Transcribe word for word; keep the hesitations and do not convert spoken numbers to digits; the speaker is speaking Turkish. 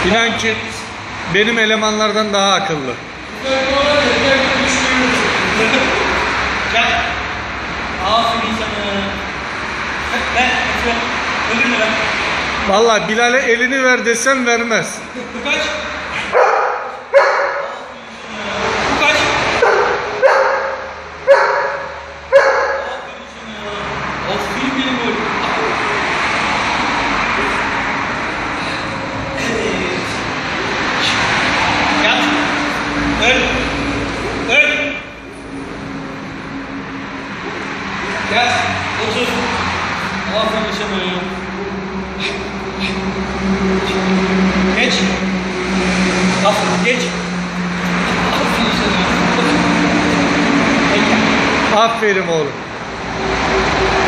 İnan ki benim elemanlardan daha akıllı. Gel. Aferin sana. Ben, öbürünü ben. Vallahi Bilal'e elini ver desem vermez. Bu kaç? Bu kaç? Aferin benim oğlum. Gel. Öl. Öl. Gel. Otur. Aferin sana. Geç. Aferin, geç. Aferin sana. Aferin oğlum.